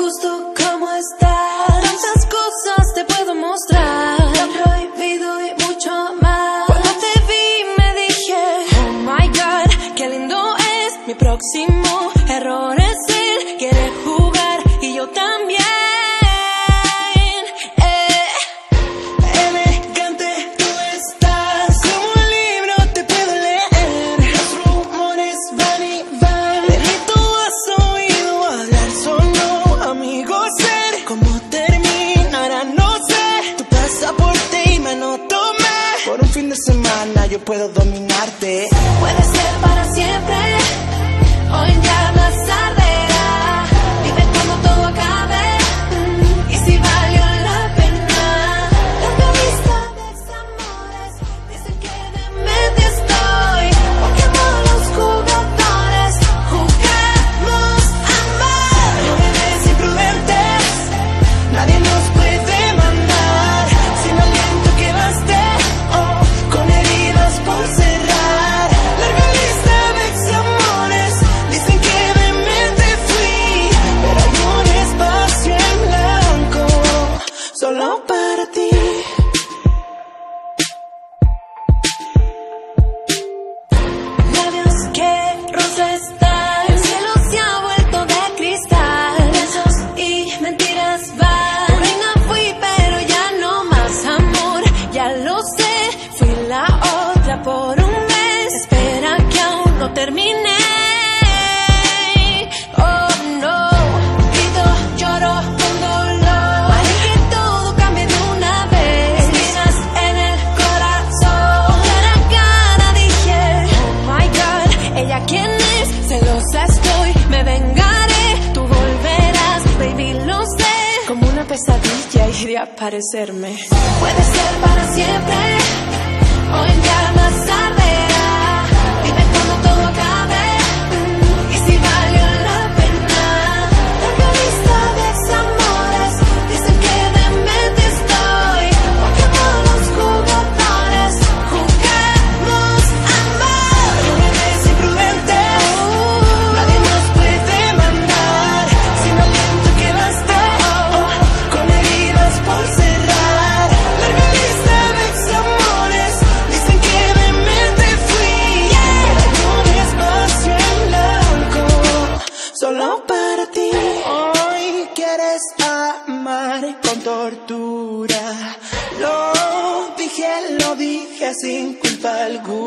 gusto cómo estás. Tantas cosas te puedo mostrar, lo prohibido y mucho más. Cuando te vi me dije, oh my God, qué lindo es. Mi próximo error es él. Quiere jugar y yo también. Elegante tú estás, como un libro te puedo leer. Los rumores van y van, de mí tú has oído hablar. Solo amigos ser, cómo terminará no sé. Tu pasaporte y me lo tomé. Por un fin de semana yo puedo dominarte. Puede ser para siempre, hoy ya más arderá. Vive cuando todo acabe, y si valió la pena. Larga lista de examores, dicen que demente estoy. Pokémon los jugadores, jugamos a amar. Jóvenes imprudentes, nadie nos puede mandar. Sin aliento que baste, oh, con heridas por cerrar. Larga lista de examores, dicen que demente fui. Pero hay un espacio en blanco, solo para ti. Labios que rosa están, el cielo se ha vuelto de cristal. Besos y mentiras van. Tu reina fui pero ya no más amor. Ya lo sé, fui la otra por un mes. Espera que aún no terminé. Oh no, grito, lloro con dolor. Haré que todo cambie de una vez. Espinas en el corazón. Cara a cara dije, oh my God, ¿ella quién es? Celosa estoy, me vengaré. Tú volverás, baby, lo sé. Como una pesadilla iré a aparecerme. Puede ser para siempre, hoy ya más arderá. Vive cuando todo acabe, y si valió la pena. Larga lista de examores, dicen que demente estoy. Pokémon los jugadores, jugamos a amar. Jóvenes imprudentes, nadie nos puede mandar. Sin aliento que baste, oh, con heridas por cerrar. Larga lista de examores, dicen que demente fui. Pero hay un espacio en blanco, solo para ti. Hoy quieres amar con tortura. Lo dije sin culpa alguna.